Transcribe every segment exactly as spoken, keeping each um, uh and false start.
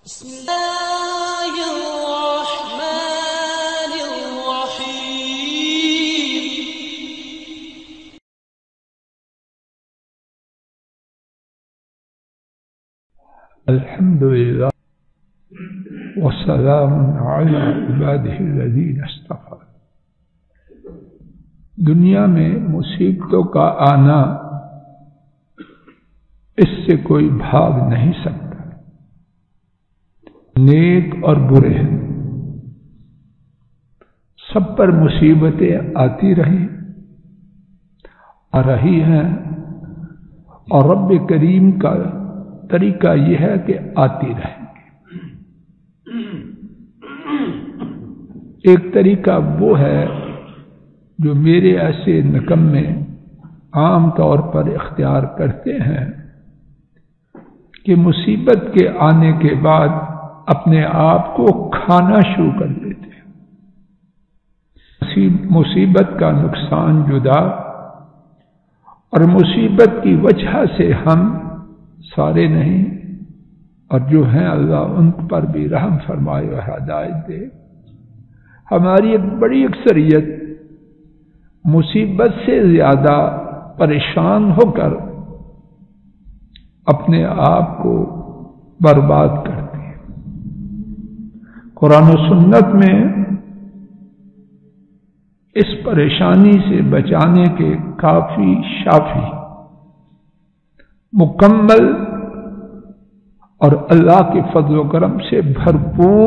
بسم الله الرحمن الرحيم. الحمد لله والسلام على عباده الذين اصطفى. دنیا میں مصیبتوں کا آنا اس سے کوئی بھاگ نہیں سکتا. نیک اور برے ہیں، سب پر مصیبتیں آتی رہی آ رہی ہیں، اور رب کریم کا طریقہ یہ ہے کہ آتی رہیں گے. ایک طریقہ وہ ہے جو میرے ایسے نکمے عام طور پر اختیار کرتے ہیں کہ مصیبت کے آنے کے بعد اپنے آپ کو کھانا شروع کر دیتے ہیں. مصیبت کا نقصان جدا، اور مصیبت کی وجہ سے ہم سارے نہیں، اور جو ہیں اللہ ان پر بھی رحم فرمائے اور ہدایت دے. ہماری ایک بڑی اکثریت مصیبت سے زیادہ پریشان ہو کر اپنے آپ کو برباد کرتے. قرآن و سنت میں اس پریشانی سے بچانے کے کافی شافی مکمل اور اللہ کے فضل و کرم سے بھرپور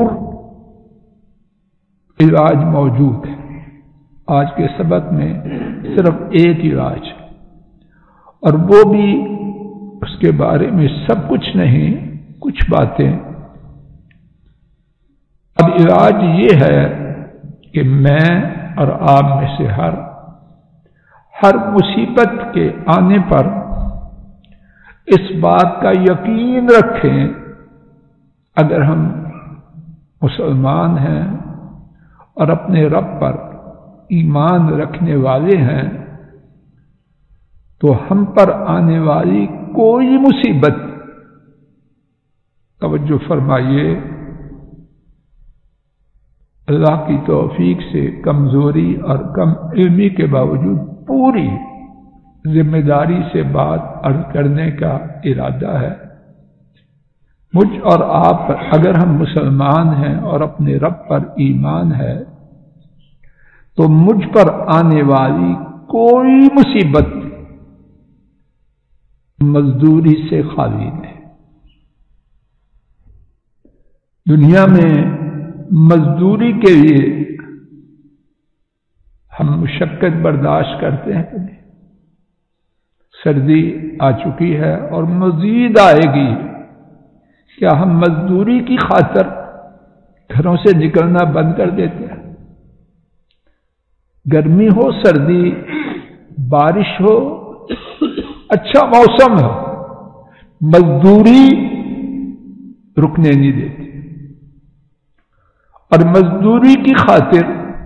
علاج موجود ہے. آج کے سبق میں صرف ایک علاج، اور وہ بھی اس کے بارے میں سب کچھ نہیں، کچھ باتیں. اب علاج یہ ہے کہ میں اور آپ میں سے ہر ہر مصیبت کے آنے پر اس بات کا یقین رکھیں، اگر ہم مسلمان ہیں اور اپنے رب پر ایمان رکھنے والے ہیں، تو ہم پر آنے والی کوئی مصیبت، توجہ فرمائیے، اللہ کی توفیق سے کمزوری اور کم علمی کے باوجود پوری ذمہ داری سے بات عرض کرنے کا ارادہ ہے. مجھ اور آپ پر، اگر ہم مسلمان ہیں اور اپنے رب پر ایمان ہے، تو مجھ پر آنے والی کوئی مصیبت مزدوری سے خالی نہیں. دنیا میں مزدوری کے لیے ہم مشقت برداشت کرتے ہیں کہ نہیں؟ سردی آ چکی ہے اور مزید آئے گی. کیا ہم مزدوری کی خاطر گھروں سے نکلنا بند کر دیتے ہیں؟ گرمی ہو، سردی، بارش ہو، اچھا موسم ہو، مزدوری رکنے نہیں دیتی. اور مزدوری کی خاطر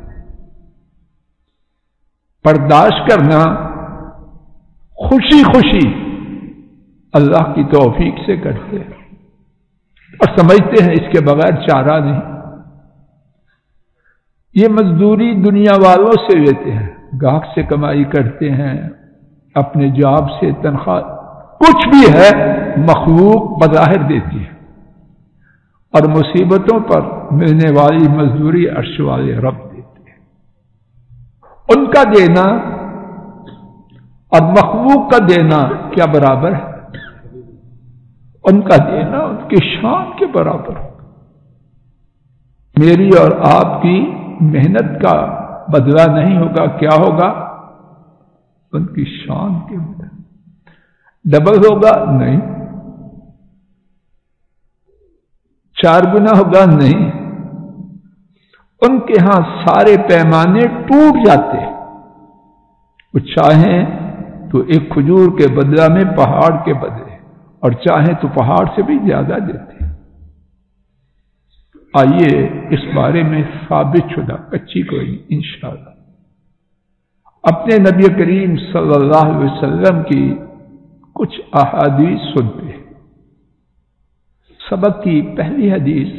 برداشت کرنا خوشی خوشی اللہ کی توفیق سے کرتے ہیں، اور سمجھتے ہیں اس کے بغیر چارہ نہیں. یہ مزدوری دنیا والوں سے لیتے ہیں، گاہک سے کمائی کرتے ہیں، اپنے جاب سے تنخواہ، کچھ بھی ہے مخلوق بظاہر دیتی ہے، اور مصیبتوں پر ملنے والی مزدوری عرش والے رب دیتے ہیں. ان کا دینا اور مخلوق کا دینا کیا برابر ہے؟ ان کا دینا ان کی شان کے برابر ہوگا. میری اور آپ کی محنت کا بدلہ نہیں ہوگا، کیا ہوگا؟ ان کی شان کے بدلہ. ڈبل ہوگا؟ نہیں. چار گنا ہوگا؟ نہیں. ان کے ہاں سارے پیمانے ٹوٹ جاتے ہیں. وہ چاہیں تو ایک کھجور کے بدلہ میں پہاڑ کے بدلے، اور چاہیں تو پہاڑ سے بھی زیادہ دیتے ہیں. آئیے اس بارے میں ثابت شدہ، کچی کوئی انشاءاللہ، اپنے نبی کریم صلی اللہ علیہ وسلم کی کچھ احادیث سنتے ہیں. सबक की पहली हदीस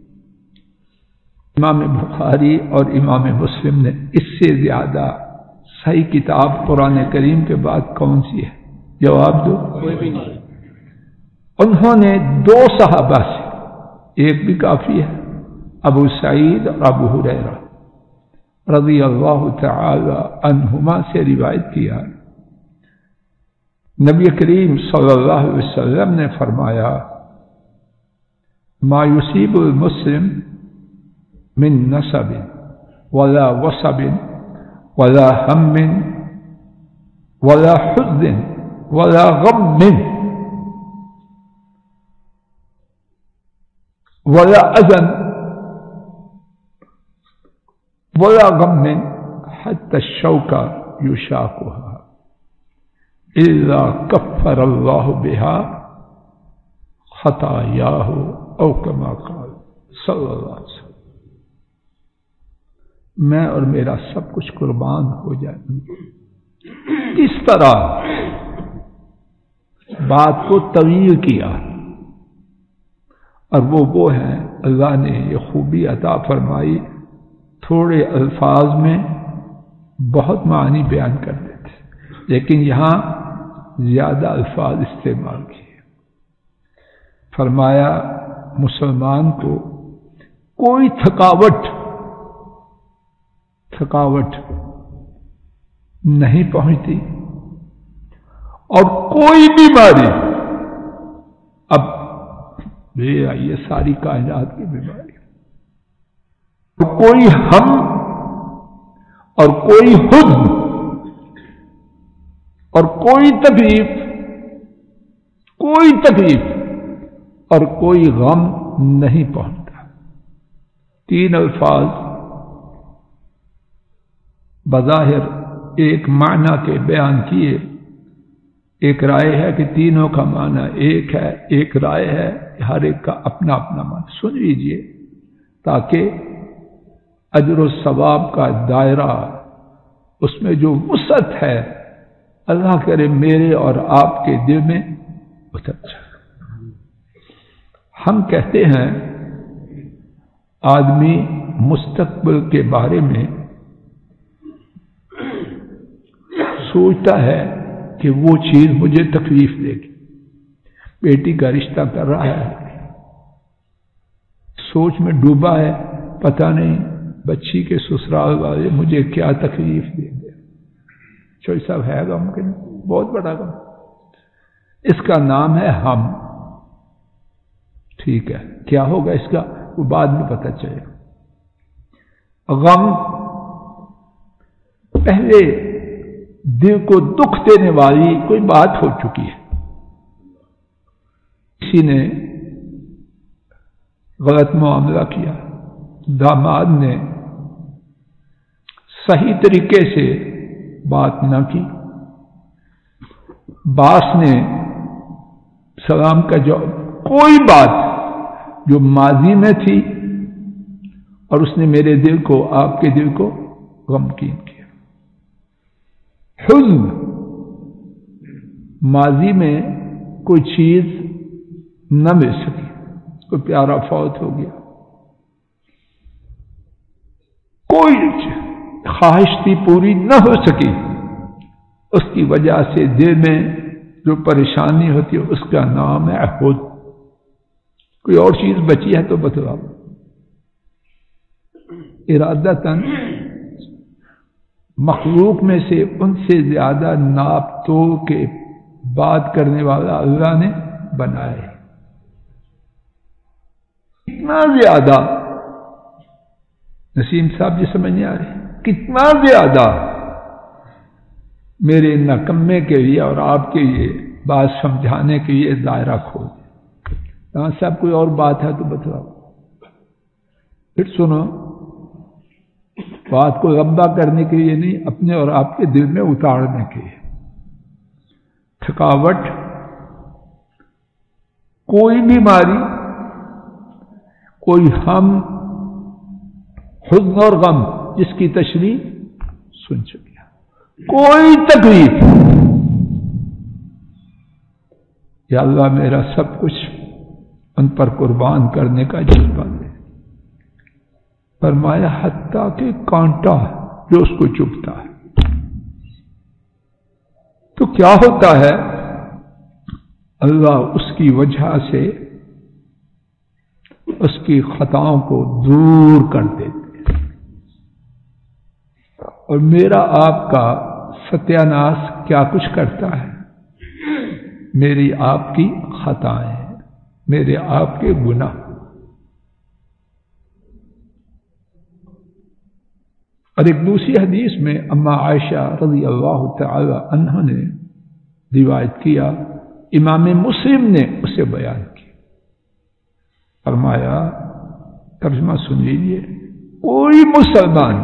इमाम बुखारी और इमाम मुस्लिम ने इससे ज्यादा सही किताब कुरान करीम के बाद कौन सी है? जवाब दो। कोई भी नहीं। उन्होंने दो सहाबा से, एक भी काफी है, अबू सईद और अबू हुरैरा रज़ी अल्लाह तआला अन्हुमा से रिवायत किया। नबी करीम सल्लल्लाहु अलैहि वसल्लम ने फरमाया, मा युसीबुल मुस्लिम मिन नसबिन वला वसबिन वला हम्मिन वला हुज़्न वला गम्मिन वला अज़न वला गम्मिन हत्ता शौका युशाकुहा इल्ला कफ़्फ़रल्लाहु बिहा खतायाहु औ कमा क़ाल सल्लल्लाहु अलैहि वसल्लम। मैं और मेरा सब कुछ कुर्बान हो जाए। इस तरह बात को तवील किया, और वो वो है अल्लाह ने ये खूबी अता फरमाई, थोड़े अल्फाज में बहुत मानी बयान कर देते, लेकिन यहां ज्यादा अल्फाज इस्तेमाल किए। फरमाया मुसलमान को कोई थकावट थकावट नहीं पहुंचती और कोई बीमारी, अब ये आइए सारी कायनात की बीमारी, कोई हम और कोई हुज़्न और कोई तकलीफ कोई तकलीफ और कोई गम नहीं पहुंचता। तीन अल्फाज बज़ाहिर एक माना के बयान किए। एक राय है कि तीनों का माना एक है, एक राय है हर एक का अपना अपना माना। सुन लीजिए ताकि अजर और सवाब का दायरा, उसमें जो वुसअत है, अल्लाह करे मेरे और आपके दिल में उतर जाए। हम कहते हैं आदमी मुस्तकबिल के बारे में सोचता है कि वो चीज मुझे तकलीफ देगी। बेटी का रिश्ता कर रहा है, सोच में डूबा है, पता नहीं बच्ची के ससुराल वाले मुझे क्या तकलीफ देंगे। चोई साहब है गम के बहुत बड़ा गम, इसका नाम है हम। ठीक है, क्या होगा इसका वो बाद में पता चलेगा। गम पहले दिल को दुख देने वाली कोई बात हो चुकी है, किसी ने गलत मामला किया, दामाद ने सही तरीके से बात न की, बास ने सलाम का जवाब, कोई बात जो माजी में थी और उसने मेरे दिल को, आपके दिल को गमगीन किया। हुज़्न, माजी में कोई चीज न मिल सकी, कोई प्यारा फौत हो गया, कोई ख्वाहिश थी पूरी न हो सकी, उसकी वजह से दिल में जो परेशानी होती है उसका नाम है हुज़्न। कोई और चीज बची है तो बतलाओ। इरादतन मखलूक में से उनसे ज्यादा नाप तोल के बात करने वाला अल्लाह ने बनाए। कितना ज्यादा, नसीम साहब जी समझ नहीं आ रहे, कितना ज्यादा मेरे नकम्मे के लिए और आपके लिए बात समझाने के लिए दायरा खोल। यहां साहब कोई और बात है तो बतलाओ। फिर सुनो, बात को लंबा करने के लिए नहीं, अपने और आपके दिल में उतारने के लिए। थकावट, कोई बीमारी, कोई हम, हुज़्न और गम जिसकी तशरीह सुन चुके, कोई तकलीफ, या अल्लाह मेरा सब कुछ ان پر قربان کرنے کا جذبہ دے۔ فرمایا حتیٰ کہ کانٹا جو اس کو چبھتا ہے، تو کیا ہوتا ہے، اللہ اس کی وجہ سے اس کی خطاؤں کو دور کر دیتے ہیں۔ اور میرا آپ کا ستیہ ناش کیا کچھ کرتا ہے؟ میری آپ کی خطائیں، میرے آپ کے گناہ۔ اور ایک دوسری حدیث میں اما عائشہ رضی اللہ تعالی عنہا نے روایت کیا، امام مسلم نے اسے بیان کیا، فرمایا ترجمہ سن لیجیے، کوئی مسلمان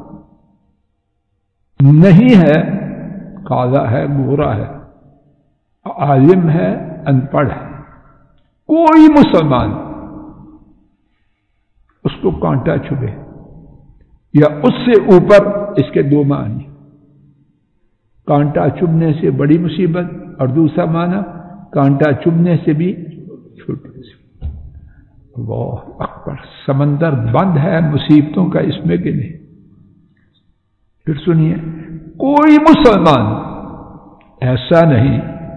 نہیں ہے، کالا ہے، گورا ہے، عالم ہے، ان پڑھ ہے، کوئی مسلمان اس کو کانٹا چبھے یا اس سے اوپر، اس کے دو معنی، کانٹا چبھنے سے بڑی مصیبت، اور دوسرا معنی کانٹا چبھنے سے بھی چھوٹی مصیبت۔ اللہ اکبر، سمندر بند ہے مصیبتوں کا اس میں کہ نہیں؟ پھر سنیے، کوئی مسلمان ایسا نہیں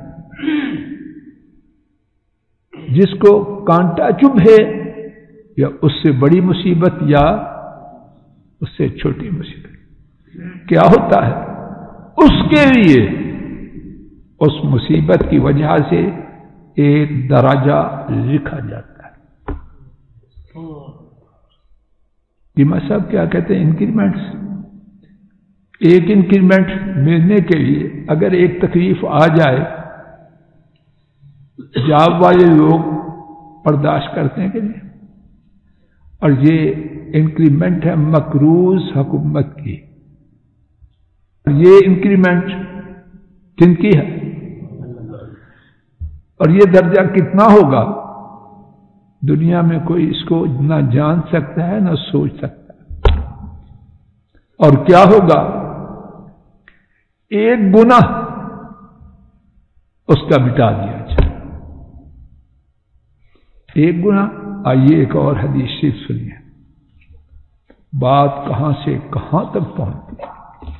جس کو کانٹا چبھے یا اس سے بڑی مصیبت یا اس سے چھوٹی مصیبت۔ کیا ہوتا ہے؟ اس کے لیے اس مصیبت کی وجہ سے ایک درجہ لکھا جاتا ہے۔ یہ صاحب کیا کہتے ہیں؟ انکریمنٹس۔ ایک انکریمنٹ ملنے کے لیے اگر ایک تکلیف آ جائے، جاب والے لوگ برداشت کرتے ہیں کہ نہیں؟ اور یہ انکریمنٹ ہے مقروض حکومت کی۔ یہ انکریمنٹ کن کی ہے؟ اور یہ درجہ کتنا ہوگا؟ دنیا میں کوئی اس کو نہ جان سکتا ہے نہ سوچ سکتا ہے۔ اور کیا ہوگا؟ ایک گناہ اس کا مٹا دیا جائے، ایک گناہ۔ آئیے ایک اور حدیث شریف سنیے، بات کہاں سے کہاں تک پہنچتی ہے۔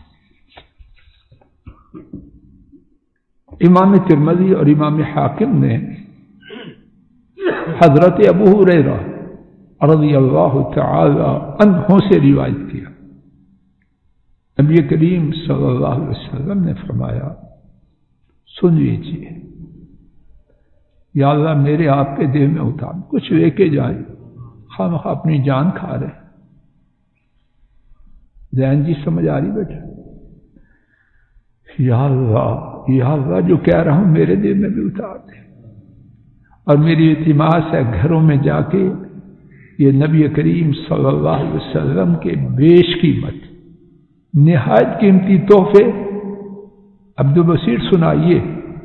امام ترمذی اور امام حاکم نے حضرت ابو ہریرہ رضی اللہ تعالی عنہ سے روایت کیا، نبی کریم صلی اللہ علیہ وسلم نے فرمایا، سن لیجیے، یا اللہ میرے آپ کے دل میں اتار، کچھ لے کے جائے، ہم اپنی جان کھا رہے ہیں۔ ذہن جی سمجھ آ رہی بیٹا؟ یا اللہ، یا اللہ جو کہہ رہا ہوں میرے دل میں بھی اتار دے۔ اور میری التماس ہے گھروں میں جا کے یہ نبی کریم صلی اللہ علیہ وسلم کے بیش قیمت نہایت قیمتی تحفے عبد البصیر سنائیے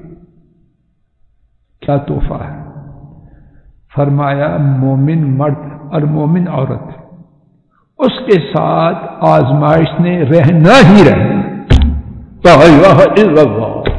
کیا تحفہ ہے۔ فرمایا مومن مرد اور مومن عورت اس کے ساتھ آزمائش نے رہنا ہی رہنا، لا الہ الا اللہ۔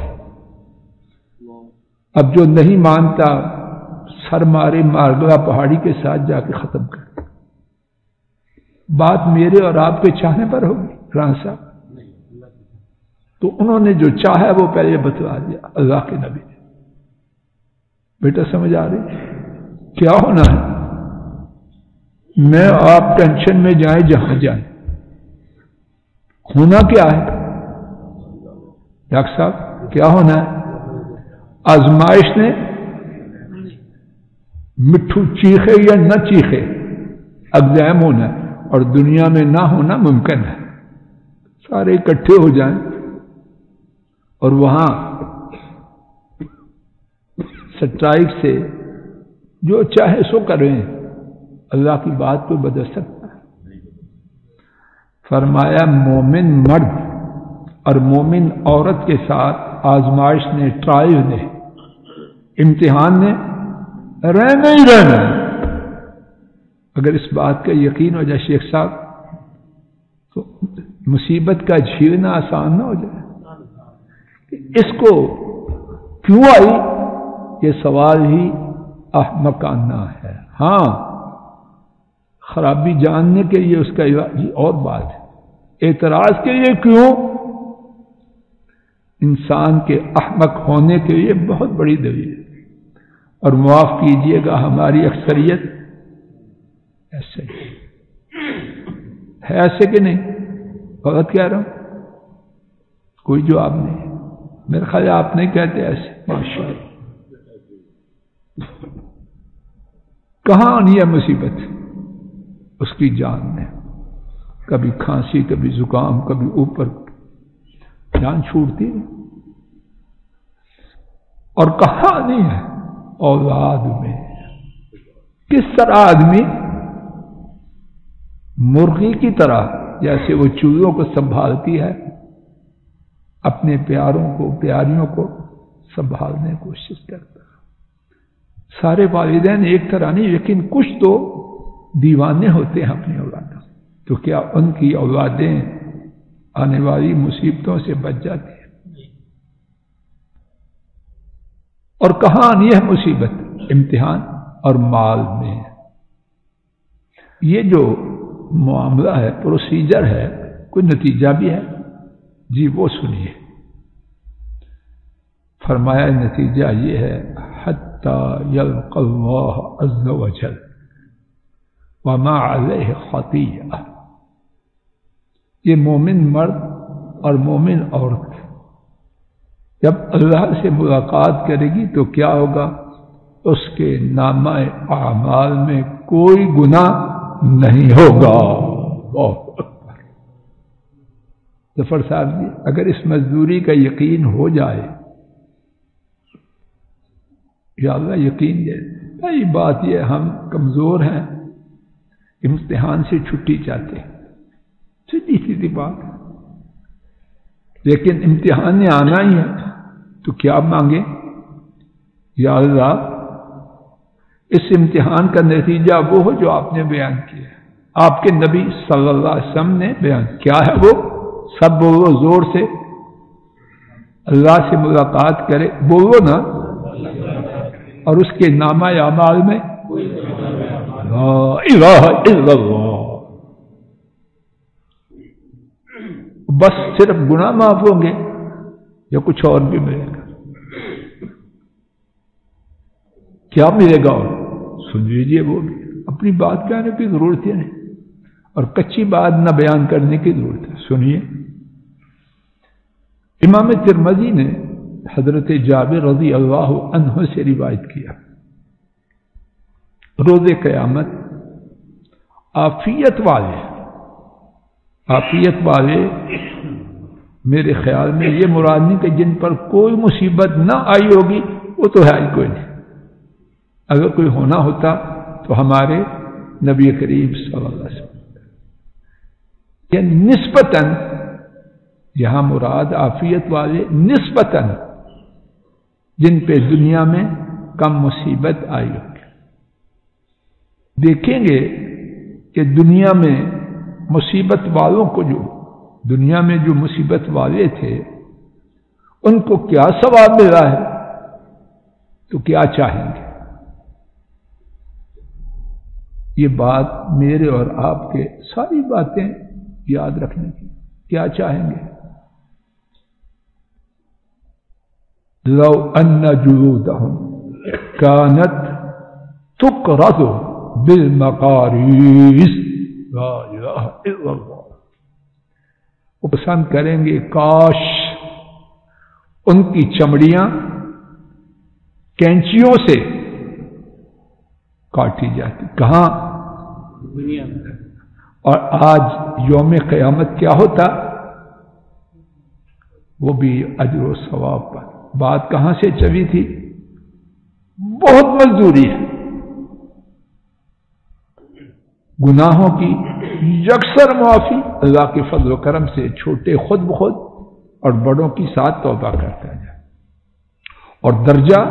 اب جو نہیں مانتا سر مارے مارگلا پہاڑی کے ساتھ جا کے ختم کر۔ بات میرے اور آپ کے چاہنے پر ہوگی ران صاحب، تو انہوں نے جو چاہا وہ پہلے بتلا دیا اللہ کے نبی نے۔ بیٹا سمجھ آ رہی کیا ہونا ہے؟ میں آپ ٹینشن میں جائیں جہاں جائیں، ہونا کیا ہے ڈاکٹر صاحب؟ کیا ہونا ہے؟ آزمائش نے مٹھو چیخے یا نہ چیخے اگزام ہونا ہے، اور دنیا میں نہ ہونا ممکن ہے۔ سارے اکٹھے ہو جائیں اور وہاں سٹرائک سے جو چاہے سو کریں، اللہ کی بات کو بدل سکتا ہے۔ فرمایا مومن مرد اور مومن عورت کے ساتھ آزمائش نے، ٹرائل نے، امتحان نے رہنا ہی رہنا ہے۔ اگر اس بات کا یقین ہو جائے شیخ صاحب تو مصیبت کا جھیلنا آسان نہ ہو جائے۔ اس کو کیوں آئی یہ سوال ہی احمقانہ ہے۔ ہاں خرابی جاننے کے لیے اس کا یہ اور بات ہے، اعتراض کے لیے کیوں؟ انسان کے احمق ہونے کے لیے بہت بڑی دلیل ہے۔ اور معاف کیجئے گا ہماری اکثریت ایسے ہے، ایسے کہ نہیں؟ غلط کہہ رہا ہوں؟ کوئی جواب نہیں، میرے خیال آپ نہیں کہتے ایسے؟ ماشاءاللہ۔ کہاں آنی ہے مصیبت اس کی جان میں؟ کبھی کھانسی، کبھی زکام، کبھی اوپر، جان چھوٹتی ہے۔ اور کہاں آنی ہے؟ اولاد میں۔ کس طرح آدمی مرغی کی طرح جیسے وہ چوزوں کو سنبھالتی ہے، اپنے پیاروں کو، پیاریوں کو سنبھالنے کی کوشش کرتا ہے۔ سارے والدین ایک طرح نہیں، لیکن کچھ تو دیوانے ہوتے ہیں اپنی اولادوں، تو کیا ان کی اولادیں آنے والی مصیبتوں سے بچ جاتی ہیں؟ اور کہاں آنی ہے مصیبت؟ امتحان اور مال میں۔ یہ جو معاملہ ہے، پروسیجر ہے، کوئی نتیجہ بھی ہے؟ جی وہ سنیے۔ فرمایا نتیجہ یہ ہے، حتی یلقى اللہ عز وجل وما علیہ خطیئہ۔ یہ مومن مرد اور مومن عورت جب اللہ سے ملاقات کرے گی تو کیا ہوگا؟ اس کے نامہ اعمال میں کوئی گناہ نہیں ہوگا۔ اللہ اکبر۔ ظفر صاحب جی، اگر اس مزدوری کا یقین ہو جائے، یا اللہ یقین دے، بھائی بات یہ ہم کمزور ہیں، امتحان سے چھٹی چاہتے ہیں، سیدھی سیدھی بات، لیکن امتحان نے آنا ہی ہے تو کیا مانگے؟ یا اللہ اس امتحان کا نتیجہ وہ ہو جو آپ نے بیان کیا ہے، آپ کے نبی صلی اللہ علیہ وسلم نے بیان کیا ہے، وہ سب بولو زور سے، اللہ سے ملاقات کرے، بولو نا، اور اس کے نامہ اعمال میں لا الہ الا اللہ، بس صرف گناہ معاف ہوں گے یا کچھ اور بھی ملے گا؟ کیا ملے گا؟ اور سن لیجیے، وہ بھی اپنی بات کہنے کی ضرورت ہے نہیں، اور کچی بات نہ بیان کرنے کی ضرورت ہے۔ سنیے، امام ترمذی نے حضرت جابر رضی اللہ عنہ سے روایت کیا، روز قیامت عافیت والے عافیت والے میرے خیال میں یہ مراد نہیں کہ جن پر کوئی مصیبت نہ آئی ہوگی، وہ تو ہے ہی کوئی نہیں، اگر کوئی ہونا ہوتا تو ہمارے نبی کریم صلی اللہ علیہ وسلم، یعنی نسبتاً، یہاں مراد عافیت والے نسبتاً جن پہ دنیا میں کم مصیبت آئی ہوگی۔ دیکھیں گے کہ دنیا میں مصیبت والوں کو، جو دنیا میں جو مصیبت والے تھے، ان کو کیا ثواب ملا ہے، تو کیا چاہیں گے؟ یہ بات میرے اور آپ کے ساری باتیں یاد رکھنے کی، کیا چاہیں گے؟ لو ان جلودهم كانت تقرض بالمقاریض، لا الہ الا اللہ، وہ پسند کریں گے کاش ان کی چمڑیاں کینچیوں سے کاٹی جاتی۔ کہاں؟ دنیا میں۔ اور آج یوم قیامت کیا ہوتا؟ وہ بھی اجر و ثواب پر۔ بات کہاں سے چلی تھی؟ بہت مزدوری ہے، گناہوں کی یکسر معافی اللہ کے فضل و کرم سے، چھوٹے خود بخود اور بڑوں کی ساتھ توبہ کرتا جائے، اور درجہ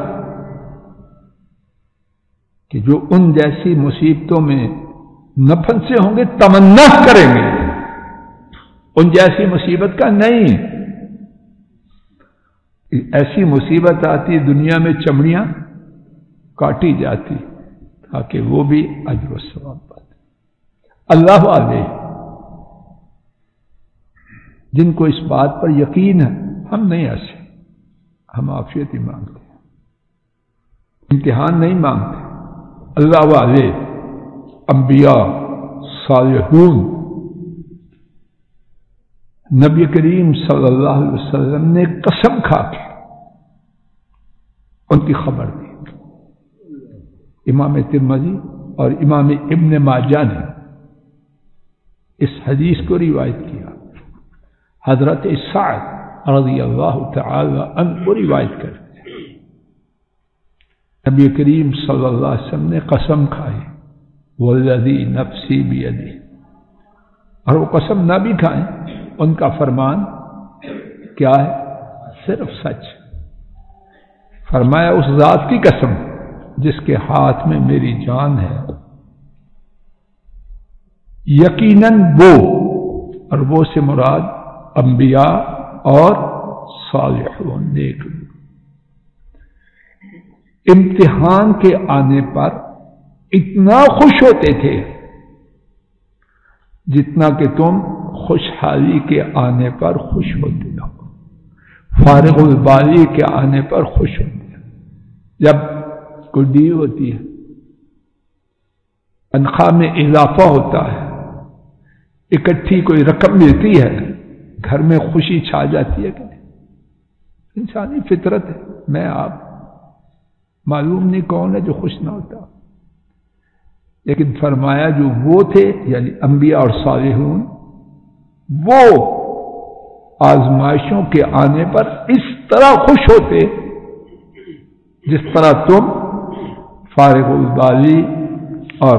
کہ جو ان جیسی مصیبتوں میں نہ پھنسے ہوں گے تمنا کریں گے ان جیسی مصیبت کا نہیں۔ ایسی مصیبت آتی دنیا میں چمڑیاں کاٹی جاتی تاکہ وہ بھی اجر و ثواب پاتے۔ اللہ والے جن کو اس بات پر یقین ہے، ہم نہیں ایسے، ہم عافیت ہی مانگتے ہیں، امتحان نہیں مانگتے۔ اللہ والے انبیاء صالحون نبی کریم صلی اللہ علیہ وسلم نے قسم کھا کے ان کی خبر دی۔ امام ترمذی اور امام ابن ماجہ نے اس حدیث کو روایت کیا، حضرت سعد رضی اللہ تعالی عنہ کو روایت کرتے ہیں، نبی کریم صلی اللہ علیہ وسلم نے قسم کھائی، والذی نفسی بیدہ، اور وہ قسم نہ بھی کھائیں، ان کا فرمان کیا ہے؟ صرف سچ۔ فرمایا اس ذات کی قسم جس کے ہاتھ میں میری جان ہے، یقیناً وہ، اور وہ سے مراد انبیاء اور صالحون نیک، امتحان کے آنے پر اتنا خوش ہوتے تھے جتنا کہ تم خوشحالی کے آنے پر خوش ہوتے ہو، فارغ البالی کے آنے پر خوش ہوتے ہیں۔ جب کوئی ڈیل ہوتی ہے، تنخواہ میں اضافہ ہوتا ہے، اکٹھی کوئی رقم ملتی ہے، گھر میں خوشی چھا جاتی ہے کہ نہیں؟ انسانی فطرت ہے، میں آپ معلوم نہیں کون ہے جو خوش نہ ہوتا، لیکن فرمایا جو وہ تھے یعنی انبیاء اور صالحون، وہ آزمائشوں کے آنے پر اس طرح خوش ہوتے جس طرح تم فارغ البالی اور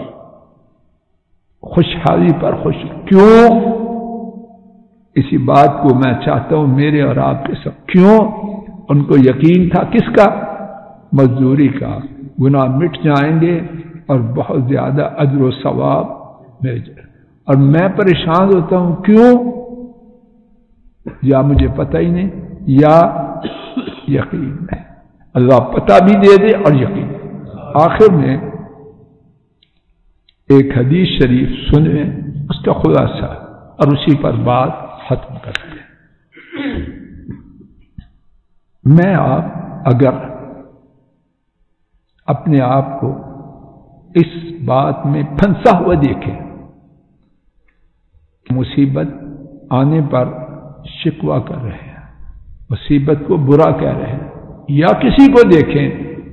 خوشحالی پر خوش۔ کیوں؟ اسی بات کو میں چاہتا ہوں میرے اور آپ کے سب، کیوں؟ ان کو یقین تھا کس کا؟ مزدوری کا، گناہ مٹ جائیں گے اور بہت زیادہ اجر و ثواب مل جائے۔ اور میں پریشان ہوتا ہوں، کیوں؟ یا مجھے پتہ ہی نہیں یا یقین ہے۔ اللہ پتہ بھی دے دے اور یقین۔ آخر میں ایک حدیث شریف سنیں، اس کا خلاصہ، اور اسی پر بات ختم کرتے ہیں۔ میں آپ اگر اپنے آپ کو اس بات میں پھنسا ہوا دیکھیں کہ مصیبت آنے پر شکوہ کر رہے ہیں، مصیبت کو برا کہہ رہے ہیں، یا کسی کو دیکھیں،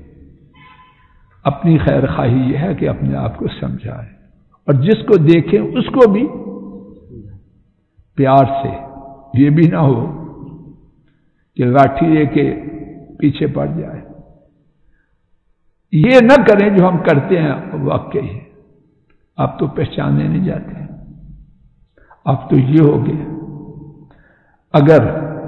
اپنی خیر خواہی یہ ہے کہ اپنے آپ کو سمجھائیں، اور جس کو دیکھیں اس کو بھی پیار سے، یہ بھی نہ ہو کہ لاٹھی لے کے پیچھے پڑ جائے۔ یہ نہ کریں جو ہم کرتے ہیں واقعی ہے، آپ تو پہچانے نہیں جاتے، آپ تو یہ ہو گئے۔ اگر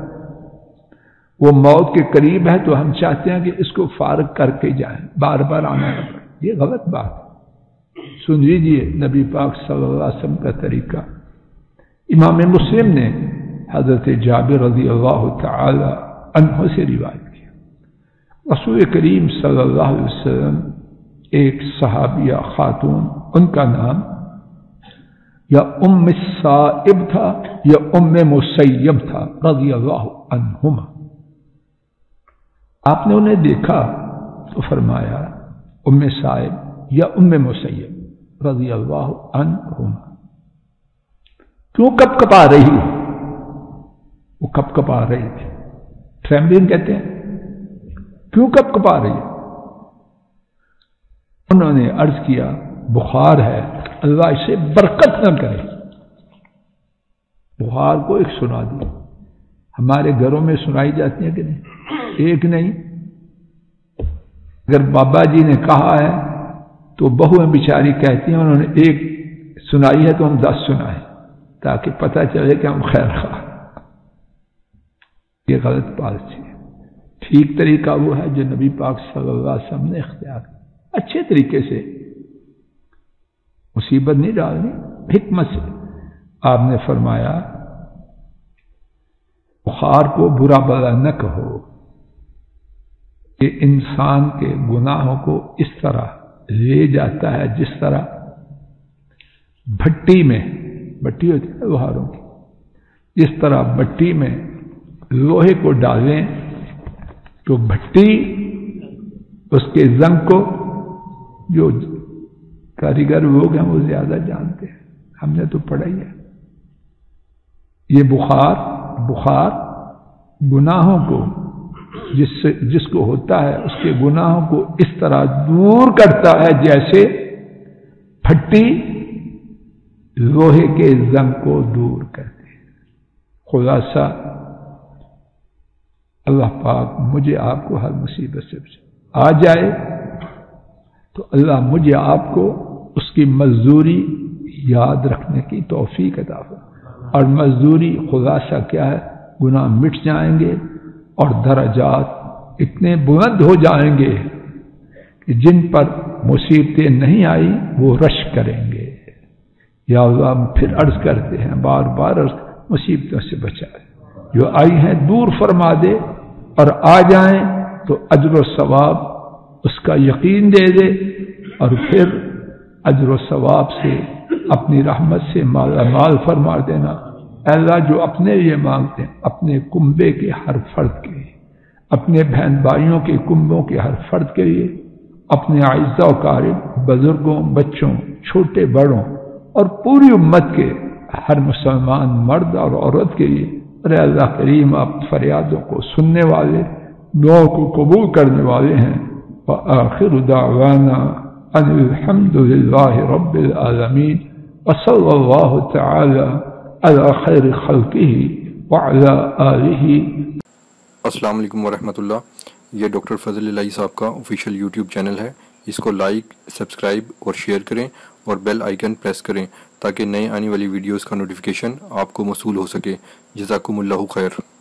وہ موت کے قریب ہے تو ہم چاہتے ہیں کہ اس کو فارغ کر کے جائیں، بار بار آنا نہ پڑے، یہ غلط بات ہے۔ سن لیجیے نبی پاک صلی اللہ علیہ وسلم کا طریقہ۔ امام مسلم نے حضرت جابر رضی اللہ تعالی عنہ سے روایت کیا، رسول کریم صلی اللہ علیہ وسلم ایک صحابیہ خاتون، ان کا نام یا ام السائب تھا یا ام مسیب تھا رضی اللہ عنہما، آپ نے انہیں دیکھا تو فرمایا ام سائب یا ام مسیب رضی اللہ عنہما، کیوں کپ کپا رہی ہو؟ وہ کپ کپا رہی تھی، ٹریمبلنگ کہتے ہیں، کیوں کپ کپا رہی ہے؟ انہوں نے عرض کیا بخار ہے، اللہ اسے برکت نہ کرے۔ بخار کو ایک سنا دی، ہمارے گھروں میں سنائی جاتی ہیں کہ نہیں؟ ایک نہیں، اگر بابا جی نے کہا ہے تو بہویں بیچاری کہتی ہیں انہوں نے ایک سنائی ہے تو ہم دس سنائیں تاکہ پتہ چلے کہ ہم خیر خواہ۔ یہ غلط پالیسی ہے۔ ٹھیک طریقہ وہ ہے جو نبی پاک صلی اللہ علیہ وسلم نے اختیار کیا، اچھے طریقے سے، مصیبت نہیں ڈالنی، حکمت سے۔ آپ نے فرمایا بخار کو برا بلا نہ کہو، کہ انسان کے گناہوں کو اس طرح لے جاتا ہے جس طرح بھٹی میں، بھٹی ہوتی ہے لوہاروں کی، جس طرح بھٹی میں لوہے کو ڈالیں تو بھٹی اس کے زنگ کو، جو کاریگر لوگ ہیں وہ زیادہ جانتے ہیں، ہم نے تو پڑھا ہی ہے، یہ بخار بخار گناہوں کو جس سے جس کو ہوتا ہے اس کے گناہوں کو اس طرح دور کرتا ہے جیسے پھٹی لوہے کے زنگ کو دور کرتی ہے۔ خلاصہ اللہ پاک مجھے آپ کو ہر مصیبت سے آ جائے تو اللہ مجھے آپ کو اس کی مزدوری یاد رکھنے کی توفیق عطا فرمائے، اور مزدوری خلاصہ کیا ہے؟ گناہ مٹ جائیں گے اور درجات اتنے بلند ہو جائیں گے کہ جن پر مصیبتیں نہیں آئی وہ رش کریں گے۔ یا اللہ ہم پھر عرض کرتے ہیں، بار بار عرض، مصیبتوں سے بچائے، جو آئی ہیں دور فرما دے، اور آ جائیں تو اجر و ثواب اس کا یقین دے دے، اور پھر اجر و ثواب سے اپنی رحمت سے مالا مال فرما دینا۔ اے اللہ جو اپنے لیے مانگتے ہیں، اپنے کنبے کے ہر فرد کے لیے، اپنے بہن بھائیوں کے کنبوں کے ہر فرد کے لیے، اپنے اعزاء و اقارب، بزرگوں، بچوں، چھوٹے بڑوں اور پوری امت کے ہر مسلمان مرد اور عورت کے لیے، اے اللہ کریم آپ فریادوں کو سننے والے، دعاؤں کو قبول کرنے والے ہیں۔ وآخر دعوانا ان الحمد للہ رب العالمین، وصلی اللہ تعالی علی خیر خلقہ وعلی آلہ۔ السلام علیکم ورحمۃ اللہ۔ یہ ڈاکٹر فضل الہی صاحب کا آفیشیل یوٹیوب چینل ہے، اس کو لائک، سبسکرائب اور شیئر کریں اور بیل آئیکن پریس کریں تاکہ نئے آنے والی ویڈیوز کا نوٹیفیکیشن آپ کو موصول ہو سکے۔ جزاکم اللہ خیر۔